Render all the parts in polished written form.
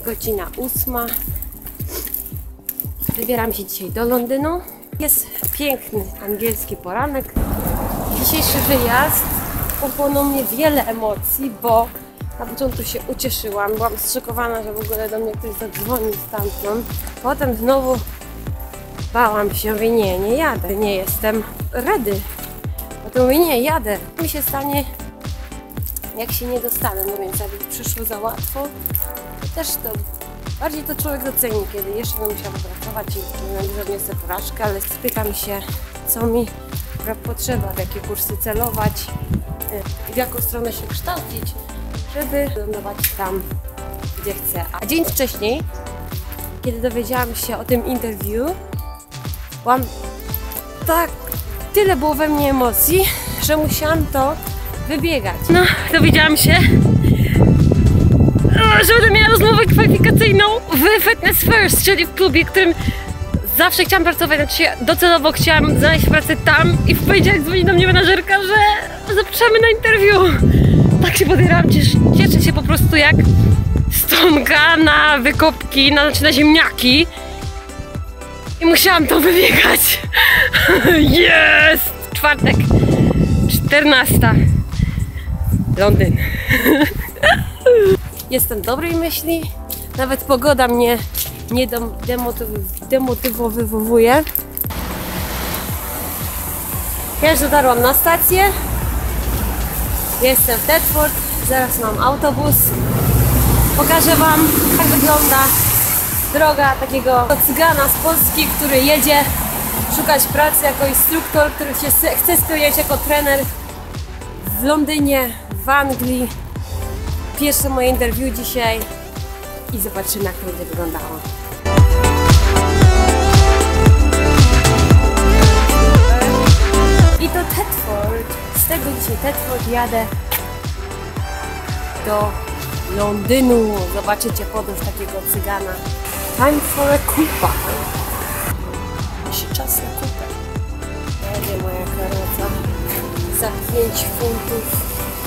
godzina 8. Wybieram się dzisiaj do Londynu. Jest piękny angielski poranek. Dzisiejszy wyjazd pochłonął mnie wiele emocji, bo na początku się ucieszyłam, byłam zszokowana, że w ogóle do mnie ktoś zadzwoni stamtąd. Potem znowu bałam się, mówię nie jadę, nie jestem ready. Potem mówię nie, jadę. Co mi się stanie, jak się nie dostanę, no więc jakby przyszło za łatwo, to też to bardziej to człowiek doceni, kiedy jeszcze będę musiała pracować i najwyżej odniosę porażkę, ale spytam się, co mi potrzeba, w jakie kursy celować, w jaką stronę się kształcić, żeby lądować tam, gdzie chcę. A dzień wcześniej, kiedy dowiedziałam się o tym interview, byłam tyle było we mnie emocji, że musiałam to wybiegać. No, dowiedziałam się, że będę miała rozmowę kwalifikacyjną w Fitness First, czyli w klubie, w którym zawsze chciałam pracować, znaczy docelowo chciałam znaleźć pracę tam i w poniedziałek dzwoni do mnie menadżerka, że zapraszamy na interview. Tak się podjęłam, cieszę się po prostu jak stonka na wykopki, na ziemniaki. I musiałam to wybiegać. Jest! Czwartek, 14. Londyn. Jestem dobrej myśli. Nawet pogoda mnie nie demotywowuje. Ja już dotarłam na stację. Jestem w Thetford. Zaraz mam autobus. Pokażę Wam, jak wygląda droga takiego cygana z Polski, który jedzie szukać pracy jako instruktor, który się chce spełniać jako trener w Londynie, w Anglii. Pierwsze moje interview dzisiaj i zobaczymy, jak to będzie wyglądało. I to Thetford. Z tego dzisiaj Thetford jadę do Londynu. Zobaczycie podróż takiego cygana. Time for a kupa. Czas na kupę. Jedzie moja karoca za 5 funtów.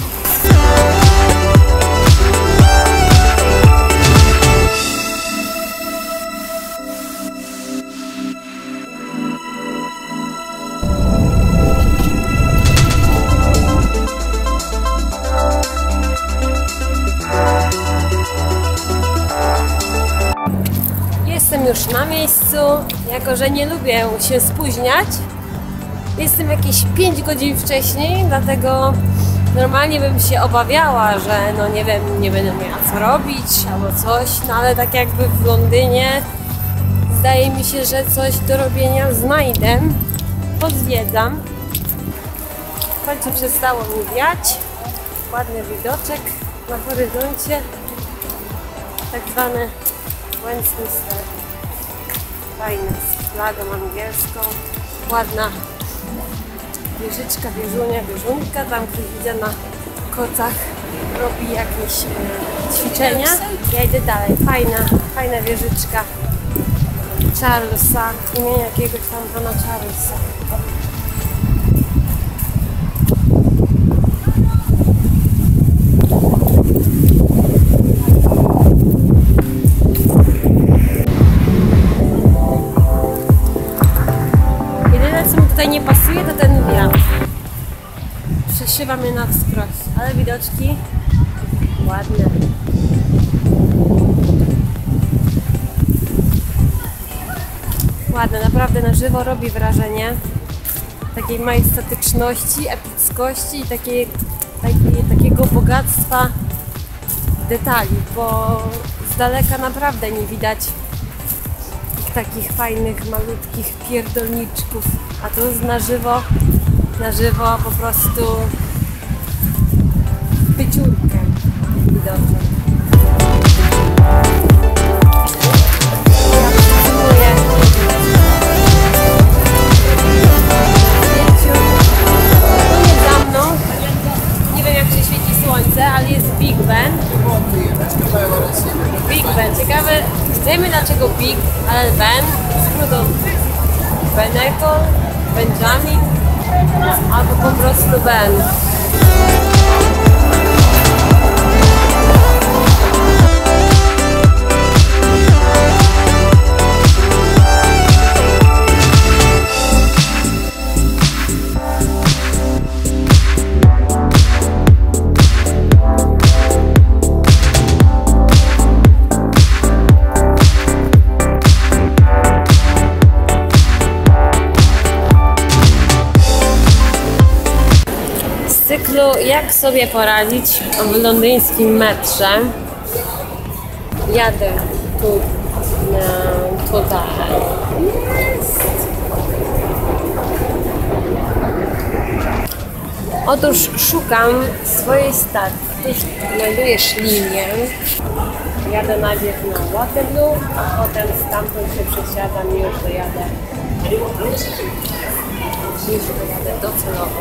Jestem już na miejscu, jako że nie lubię się spóźniać. Jestem jakieś 5 godzin wcześniej, dlatego normalnie bym się obawiała, że no nie wiem, nie będę miała co robić albo coś, no ale tak jakby w Londynie zdaje mi się, że coś do robienia znajdę. Pozwiedzam. W końcu przestało mi wiać. Ładny widoczek na horyzoncie. Tak zwany Westminster. Fajny, z flagą angielską. Ładna wieżyczka, wieżunka. Tam ktoś widzę na kocach robi jakieś ćwiczenia. Ja idę dalej. Fajna wieżyczka Charlesa. Imienia jakiegoś tam pana Charlesa. Tutaj nie pasuje, to ten wiatr przeszywa mnie na wskroś, ale widoczki ładne. Ładne, naprawdę na żywo robi wrażenie takiej majestatyczności, epickości i takiego bogactwa detali, bo z daleka naprawdę nie widać takich fajnych, malutkich pierdolniczków, a tu na żywo po prostu pyciurkę widoczną. Ja przytrzymuję zdjęciu. Tu jest za mną, nie wiem jak się świeci słońce, ale jest Big Ben. Big Ben, ciekawe, wiemy dlaczego Big, ale Ben, skrót od Beneco, Benjamin, albo po prostu Ben. jak sobie poradzić w londyńskim metrze? Jadę tutaj. Otóż szukam swojej stacji. Tu znajdujesz linię. Jadę najpierw na Waterloo, a potem stamtąd się przesiadam i już dojadę. Docelowo.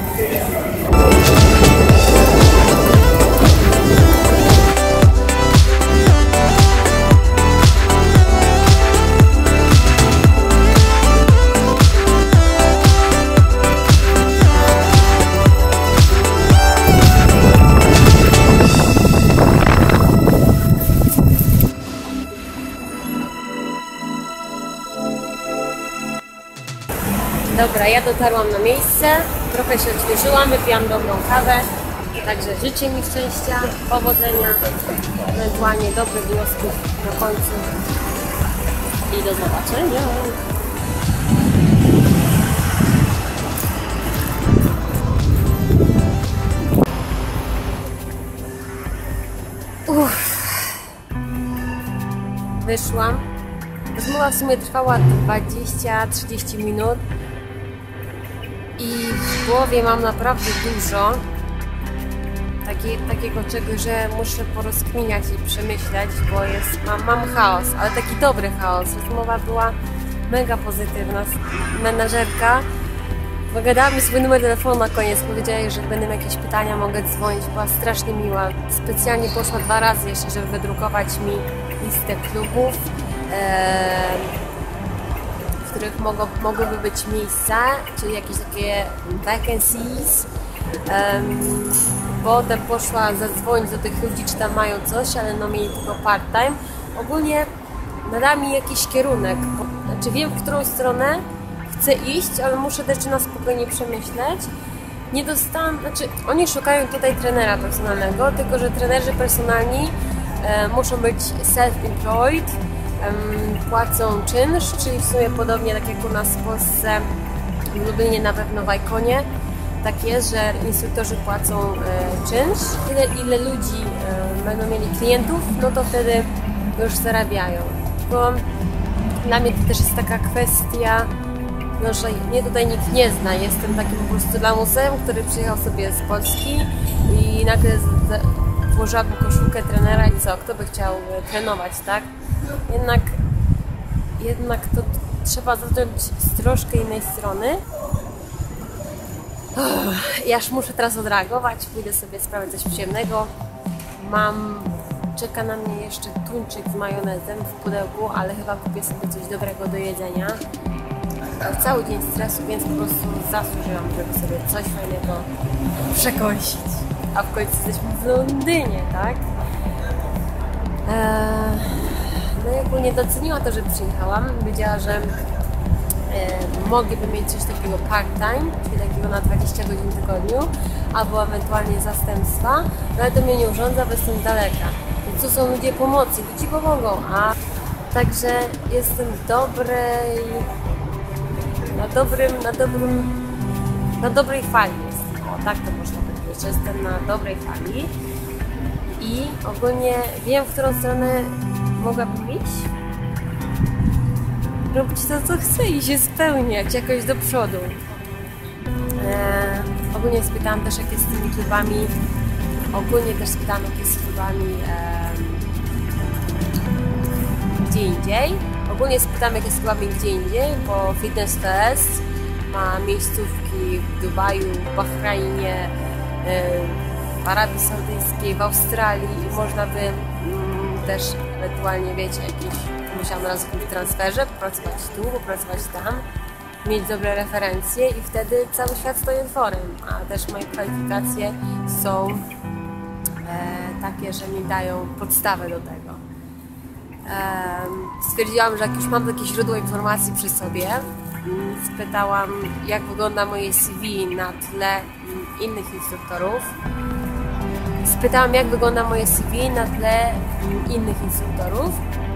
Dobra, ja dotarłam na miejsce, trochę się odświeżyłam, wypiłam dobrą kawę, także życzę mi szczęścia, powodzenia, ewentualnie dobrych wniosków na końcu i do zobaczenia. Wyszłam. Rozmowa w sumie trwała 20-30 minut i w głowie mam naprawdę dużo takiego czegoś, że muszę porozkminiać i przemyśleć, bo mam chaos, ale taki dobry chaos. Rozmowa była mega pozytywna. Menażerka pogadała mi swój numer telefonu na koniec, powiedziała, że jak będą jakieś pytania, mogę dzwonić. Była strasznie miła. Specjalnie poszła 2 razy jeszcze, żeby wydrukować mi listę klubów, w których mogłyby być miejsca, czyli jakieś takie vacancies. Potem poszła zadzwonić do tych ludzi, czy tam mają coś, ale no mieli tylko part-time. Ogólnie nadała mi jakiś kierunek. Znaczy wiem, w którą stronę chcę iść, ale muszę też na spokojnie przemyśleć. Nie dostałam, znaczy oni szukają tutaj trenera personalnego, tylko że trenerzy personalni muszą być self-employed, płacą czynsz, czyli w sumie podobnie tak jak u nas w Polsce, w Lublinie na pewno w Ikonie. Tak jest, że instruktorzy płacą czynsz. Ile ludzi będą mieli klientów, no to wtedy już zarabiają. Bo dla mnie to też jest taka kwestia, no, że mnie tutaj nikt nie zna. Jestem takim po prostu lamusem, który przyjechał sobie z Polski i nagle włożyłam koszulkę trenera i co? Kto by chciał trenować, tak? Jednak to trzeba zacząć z troszkę innej strony. Ja już muszę teraz odreagować, pójdę sobie sprawić coś przyjemnego. Czeka na mnie jeszcze tuńczyk z majonezem w pudełku, ale chyba kupię sobie coś dobrego do jedzenia. Cały dzień stresu, więc po prostu zasłużyłam, żeby sobie coś fajnego przekąsić. A w końcu jesteśmy w Londynie, tak? No i ogólnie doceniła to, że przyjechałam. Wiedziała, że mogliby mieć coś takiego part-time, czyli takiego na 20 godzin w tygodniu, albo ewentualnie zastępstwa, no ale to mnie nie urządza, bo jestem daleka. Więc tu są ludzie pomocy, ludzie pomogą, a także jestem na dobrej fali jest. O, tak to można powiedzieć, że jestem na dobrej fali i ogólnie wiem, w którą stronę mogłabym iść. Robić to, co chcę i się spełniać jakoś do przodu. Ogólnie spytałam też, jak jest z tymi klubami. Ogólnie też spytałam, jak jest z klubami gdzie indziej. Ogólnie spytałam, jak jest z klubami gdzie indziej, bo Fitness Fest ma miejscówki w Dubaju, w Bahrajnie, w Arabii Saudyjskiej, w Australii i można by też ewentualnie, wiecie, musiałam raz w transferze, popracować tu, popracować tam, mieć dobre referencje i wtedy cały świat stoi otworem, a też moje kwalifikacje są takie, że mi dają podstawę do tego. Stwierdziłam, że jak już mam takie źródło informacji przy sobie, spytałam, jak wygląda moje CV na tle innych instruktorów. Spytałam, jak wygląda moje CV na tle innych instruktorów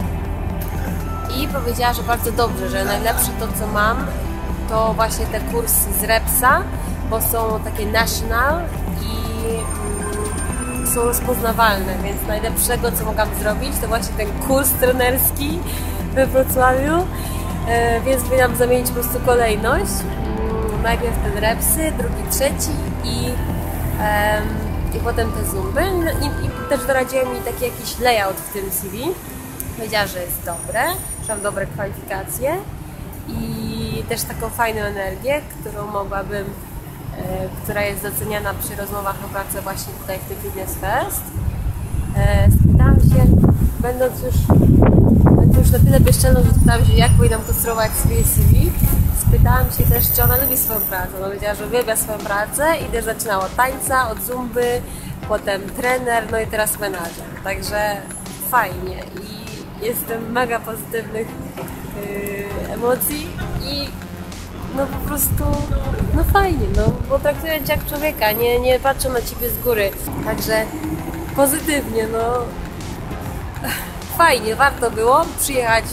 i powiedziała, że bardzo dobrze, że najlepsze to, co mam, to właśnie te kursy z Repsa, bo są takie national i są rozpoznawalne, więc najlepszego, co mogłam zrobić, to właśnie ten kurs trenerski we Wrocławiu, więc powinnam zamienić po prostu kolejność. Najpierw ten repsy, drugi, trzeci i potem te zumby. I też doradziła mi taki jakiś layout w tym CV. Powiedziała, że jest dobre, że mam dobre kwalifikacje i też taką fajną energię, którą mogłabym, która jest doceniana przy rozmowach o pracę właśnie tutaj w tym Fitness Fest. Spytałam się, będąc już na tyle bezczelną, że spytałam się, jak powinnam konstruować swoje CV. Spytałam się też, czy ona lubi swoją pracę. Ona powiedziała, że uwielbia swoją pracę i też zaczynała od tańca, od zumby, potem trener, no i teraz menadżer. Także fajnie i jestem mega pozytywnych emocji i no po prostu, no fajnie, no, bo traktuję cię jak człowieka, nie patrzę na ciebie z góry, także pozytywnie, no fajnie, warto było przyjechać,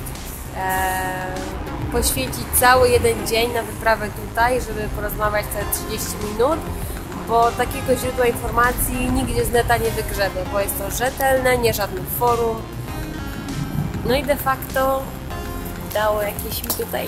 poświęcić cały jeden dzień na wyprawę tutaj, żeby porozmawiać te 30 minut, bo takiego źródła informacji nigdzie z neta nie wygrzebie, bo jest to rzetelne, nie żadnym forum, no i de facto dało jakieś mi tutaj.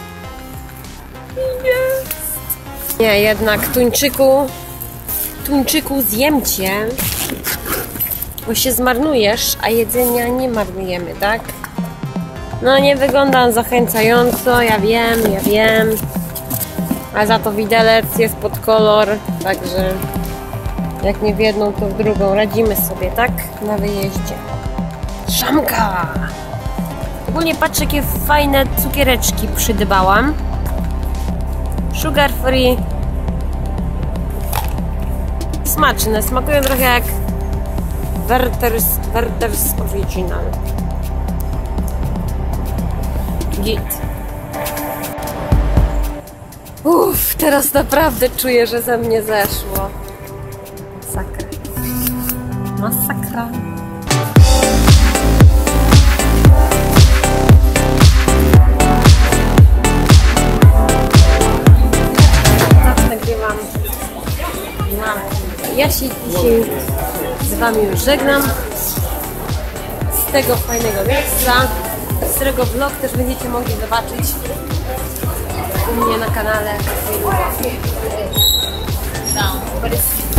Jest. Nie, jednak tuńczyku zjem cię, bo się zmarnujesz, a jedzenia nie marnujemy, tak? No nie wyglądam zachęcająco, ja wiem, a za to widelec jest pod kolor, także jak nie w jedną, to w drugą radzimy sobie, tak? Na wyjeździe. Szamka! Ogólnie patrzę, jakie fajne cukiereczki przydbałam. Sugar free. Smaczne, smakują trochę jak Werther's Original. Git. Uff, teraz naprawdę czuję, że ze mnie zeszło. Masakra. Masakra. Ja się dzisiaj z Wami już żegnam z tego fajnego miejsca, z którego vlog też będziecie mogli zobaczyć u mnie na kanale.